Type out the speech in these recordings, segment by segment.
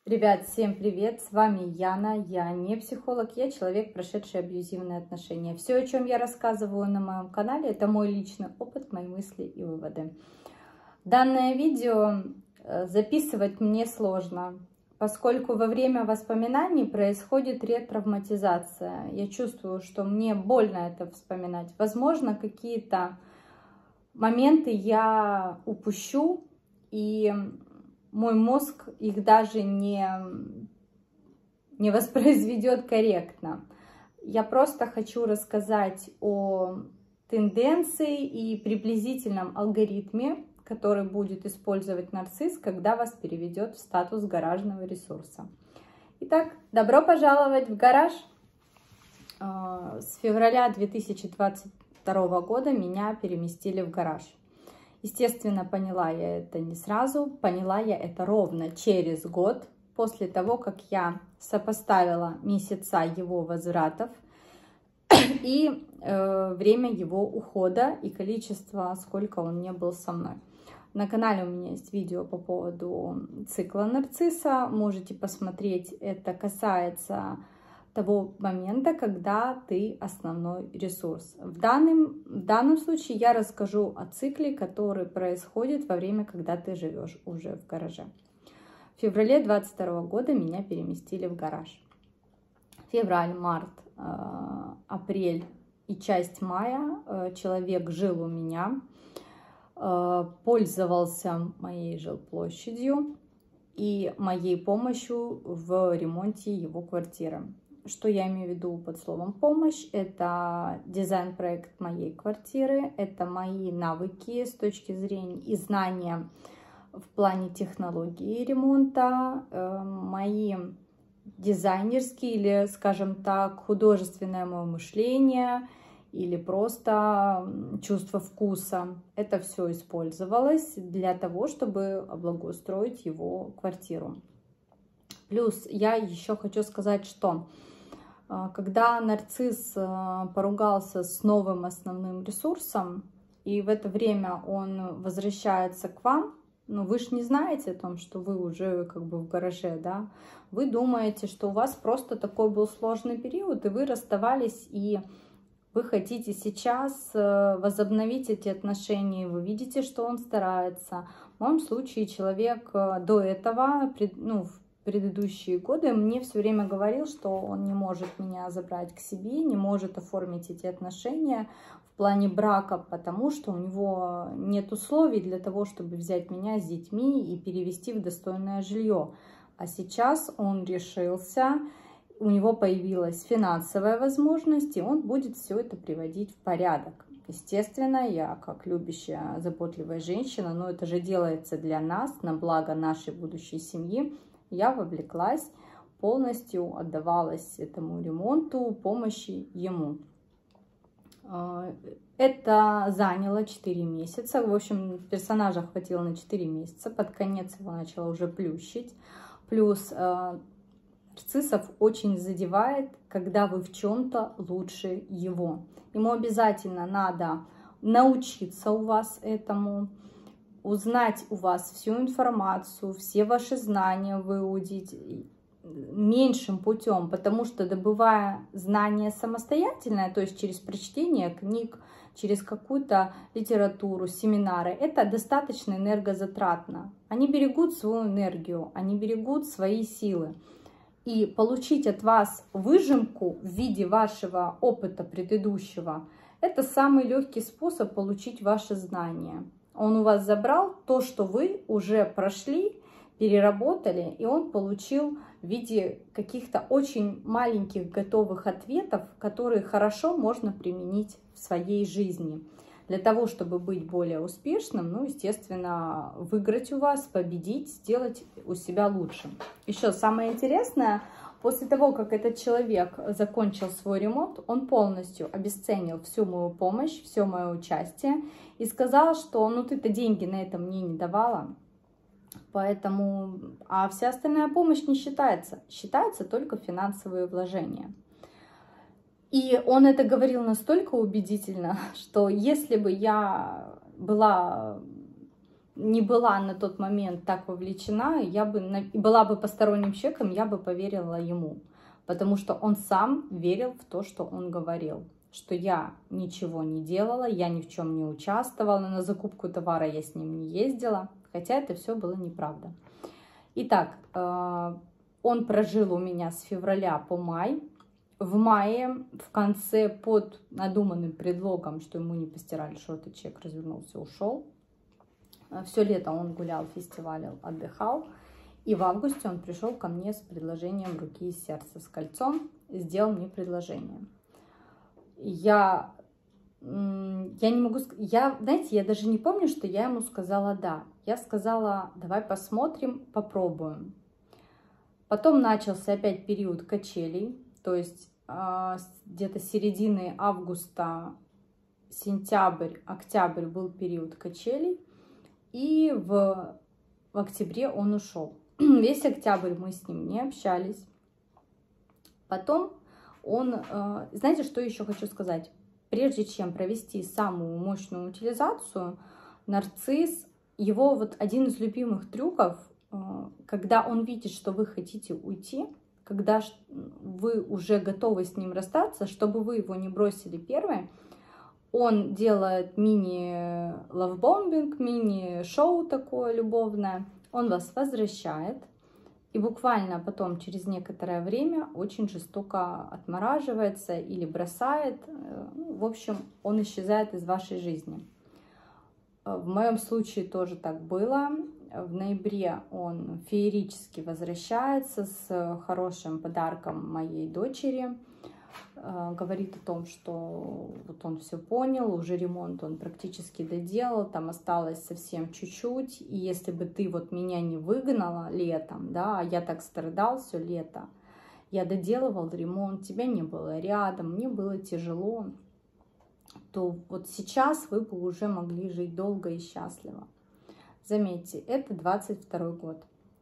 Ребят, всем привет! С вами Яна. Я не психолог, я человек, прошедший абьюзивные отношения. Все, о чем я рассказываю на моем канале, это мой личный опыт, мои мысли и выводы. Данное видео записывать мне сложно, поскольку во время воспоминаний происходит ретравматизация. Я чувствую, что мне больно это вспоминать. Возможно, какие-то моменты я упущу, и мой мозг их даже не воспроизведет корректно. Я просто хочу рассказать о тенденции и приблизительном алгоритме, который будет использовать нарцисс, когда вас переведет в статус гаражного ресурса. Итак, добро пожаловать в гараж! С февраля 2022 года меня переместили в гараж. Естественно, поняла я это не сразу, поняла я это ровно через год, после того, как я сопоставила месяца его возвратов и время его ухода и количество, сколько он не был со мной. На канале у меня есть видео по поводу цикла нарцисса, можете посмотреть, это касается того момента, когда ты основной ресурс. В данном случае я расскажу о цикле, который происходит во время, когда ты живешь уже в гараже. В феврале 2022 года меня переместили в гараж. Февраль, март, апрель и часть мая человек жил у меня, пользовался моей жилплощадью и моей помощью в ремонте его квартиры. Что я имею в виду под словом помощь? Это дизайн-проект моей квартиры, это мои навыки с точки зрения и знания в плане технологии ремонта, мои дизайнерские или, скажем так, художественное мое мышление или просто чувство вкуса. Это все использовалось для того, чтобы облагоустроить его квартиру. Плюс я еще хочу сказать, что когда нарцисс поругался с новым основным ресурсом, и в это время он возвращается к вам, ну вы же не знаете о том, что вы уже как бы в гараже, да? Вы думаете, что у вас просто такой был сложный период, и вы расставались, и вы хотите сейчас возобновить эти отношения, вы видите, что он старается. В моем случае человек до этого, в предыдущие годы мне все время говорил, что он не может меня забрать к себе, не может оформить эти отношения в плане брака, потому что у него нет условий для того, чтобы взять меня с детьми и перевести в достойное жилье. А сейчас он решился, у него появилась финансовая возможность, и он будет все это приводить в порядок. Естественно, я как любящая, заботливая женщина, но это же делается для нас, на благо нашей будущей семьи, я вовлеклась, полностью отдавалась этому ремонту, помощи ему. Это заняло 4 месяца. В общем, персонажа хватило на 4 месяца. Под конец его начала уже плющить. Плюс нарциссов очень задевает, когда вы в чем-то лучше его. Ему обязательно надо научиться у вас этому, узнать у вас всю информацию, все ваши знания выудить меньшим путем, потому что добывая знания самостоятельно, то есть через прочтение книг, через какую-то литературу, семинары, это достаточно энергозатратно. Они берегут свою энергию, они берегут свои силы. И получить от вас выжимку в виде вашего опыта предыдущего, это самый легкий способ получить ваши знания. Он у вас забрал то, что вы уже прошли, переработали, и он получил в виде каких-то очень маленьких готовых ответов, которые хорошо можно применить в своей жизни. Для того, чтобы быть более успешным, естественно, выиграть у вас, победить, сделать у себя лучше. Еще самое интересное, после того, как этот человек закончил свой ремонт, он полностью обесценил всю мою помощь, все мое участие и сказал, что ты-то деньги на это мне не давала, поэтому, а вся остальная помощь не считается, считаются только финансовые вложения. И он это говорил настолько убедительно, что если бы я была не была на тот момент так вовлечена, была бы посторонним человеком, я бы поверила ему. Потому что он сам верил в то, что он говорил. Что я ничего не делала, я ни в чем не участвовала, на закупку товара я с ним не ездила. Хотя это все было неправда. Итак, он прожил у меня с февраля по май. В мае, в конце, под надуманным предлогом, что ему не постирали шорты, человек развернулся, ушел. Все лето он гулял, фестивалил, отдыхал. И в августе он пришел ко мне с предложением руки и сердца, с кольцом, и сделал мне предложение. Я не могу сказать, знаете, я даже не помню, что я ему сказала «да». Я сказала «давай посмотрим, попробуем». Потом начался опять период качелей, то есть где-то середины августа, сентябрь, октябрь был период качелей, и в октябре он ушел. Весь октябрь мы с ним не общались. Потом он, знаете, что еще хочу сказать? Прежде чем провести самую мощную утилизацию, нарцисс, его вот один из любимых трюков, когда он видит, что вы хотите уйти, когда вы уже готовы с ним расстаться, чтобы вы его не бросили первой, он делает мини-лавбомбинг, мини-шоу такое любовное, он вас возвращает, и буквально потом, через некоторое время, очень жестоко отмораживается или бросает. В общем, он исчезает из вашей жизни. В моем случае тоже так было. В ноябре он феерически возвращается с хорошим подарком моей дочери. Говорит о том, что вот он все понял, уже ремонт он практически доделал, там осталось совсем чуть-чуть, и если бы ты вот меня не выгнала летом, да, а я так страдал все лето, я доделывал ремонт, тебя не было рядом, мне было тяжело, то вот сейчас вы бы уже могли жить долго и счастливо. Заметьте, это 22 год.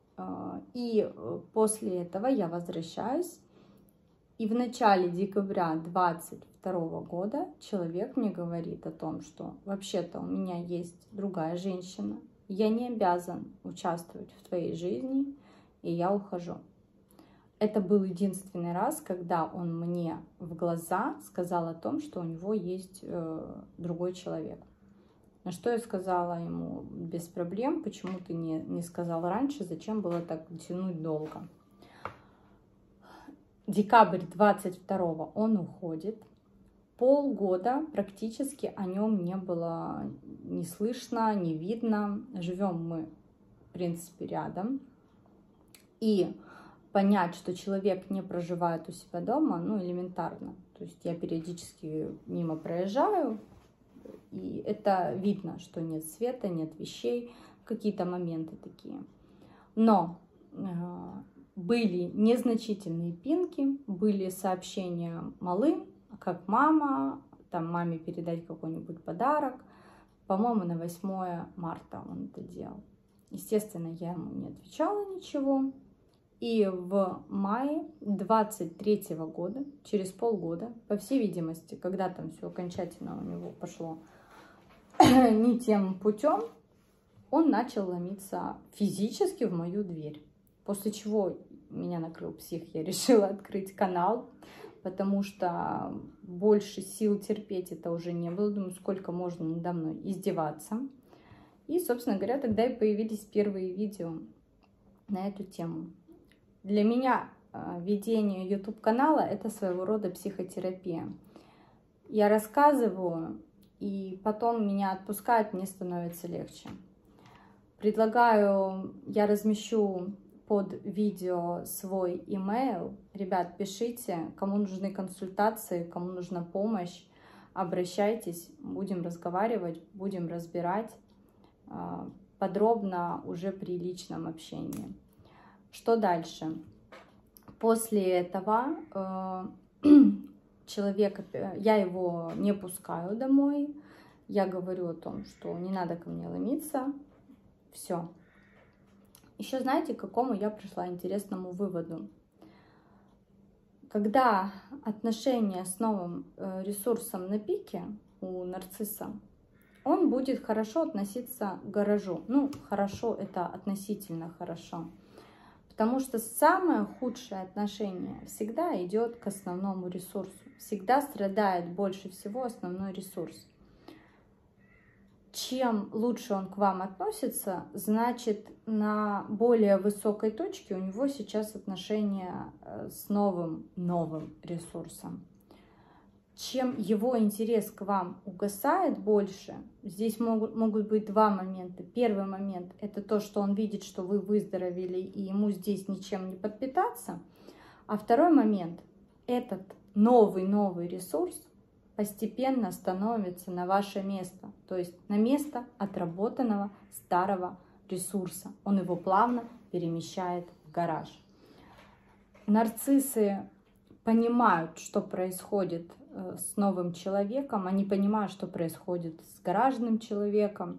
И после этого я возвращаюсь. И в начале декабря 22 года человек мне говорит о том, что вообще-то у меня есть другая женщина, я не обязан участвовать в твоей жизни, и я ухожу. Это был единственный раз, когда он мне в глаза сказал о том, что у него есть другой человек. На что я сказала ему: без проблем, почему ты не сказал раньше, зачем было так тянуть долго. Декабрь 22-го он уходит. Полгода практически о нем не было ни слышно, ни видно. Живем мы, в принципе, рядом. И понять, что человек не проживает у себя дома, ну, элементарно. То есть я периодически мимо проезжаю, и это видно, что нет света, нет вещей, какие-то моменты такие. Но были незначительные пинки, были сообщения малым, как мама, там маме передать какой-нибудь подарок. По-моему, на 8 марта он это делал. Естественно, я ему не отвечала ничего. И в мае 23 года, через полгода, по всей видимости, когда там все окончательно у него пошло не тем путем, он начал ломиться физически в мою дверь. После чего меня накрыл псих, я решила открыть канал, потому что больше сил терпеть это уже не было. Думаю, сколько можно надо мной издеваться. И, собственно говоря, тогда и появились первые видео на эту тему. Для меня ведение YouTube-канала – это своего рода психотерапия. Я рассказываю, и потом меня отпускают, мне становится легче. Предлагаю, я размещу под видео свой email. Ребят, пишите, кому нужны консультации, кому нужна помощь, обращайтесь, будем разговаривать, будем разбирать подробно уже при личном общении. Что дальше? После этого человека, я его не пускаю домой, я говорю о том, что не надо ко мне ломиться, все. Еще знаете, к какому я пришла интересному выводу? Когда отношения с новым ресурсом на пике у нарцисса, он будет хорошо относиться к гаражу. Ну, хорошо, это относительно хорошо. Потому что самое худшее отношение всегда идет к основному ресурсу. Всегда страдает больше всего основной ресурс. Чем лучше он к вам относится, значит, на более высокой точке у него сейчас отношения с новым ресурсом. Чем его интерес к вам угасает больше, здесь могут быть два момента. Первый момент – это то, что он видит, что вы выздоровели, и ему здесь ничем не подпитаться. А второй момент – этот новый ресурс постепенно становится на ваше место, то есть на место отработанного старого ресурса. Он его плавно перемещает в гараж. Нарциссы понимают, что происходит с новым человеком, они понимают, что происходит с гаражным человеком.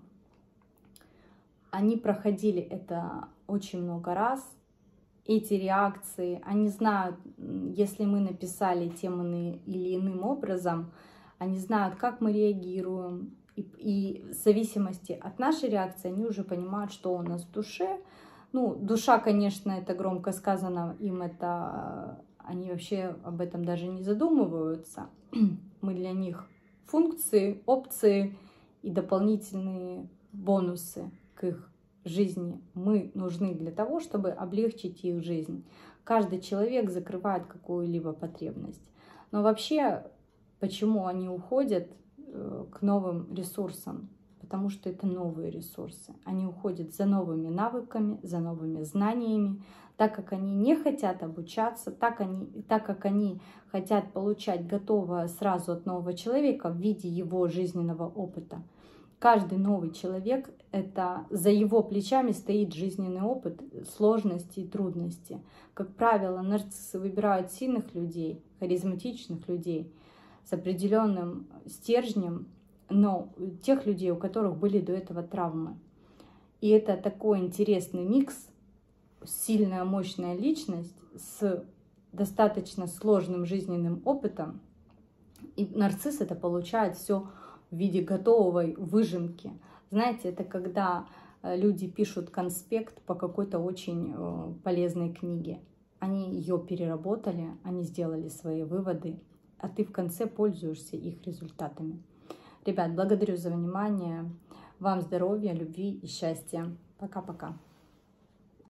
Они проходили это очень много раз, эти реакции, они знают, если мы написали тем или иным образом, они знают, как мы реагируем, и в зависимости от нашей реакции они уже понимают, что у нас в душе. Ну, душа, конечно, это громко сказано, им это, они вообще об этом даже не задумываются. Мы для них функции, опции и дополнительные бонусы к их жизни. Мы нужны для того, чтобы облегчить их жизнь. Каждый человек закрывает какую-либо потребность. Но вообще, почему они уходят к новым ресурсам? Потому что это новые ресурсы. Они уходят за новыми навыками, за новыми знаниями, так как они не хотят обучаться, так как они хотят получать готовое сразу от нового человека в виде его жизненного опыта. Каждый новый человек, это за его плечами стоит жизненный опыт, сложности и трудности. Как правило, нарциссы выбирают сильных людей, харизматичных людей с определенным стержнем, но тех людей, у которых были до этого травмы. И это такой интересный микс, сильная, мощная личность с достаточно сложным жизненным опытом. И нарцисс это получает все в виде готовой выжимки. Знаете, это когда люди пишут конспект по какой-то очень полезной книге. Они ее переработали, они сделали свои выводы, а ты в конце пользуешься их результатами. Ребят, благодарю за внимание. Вам здоровья, любви и счастья. Пока-пока.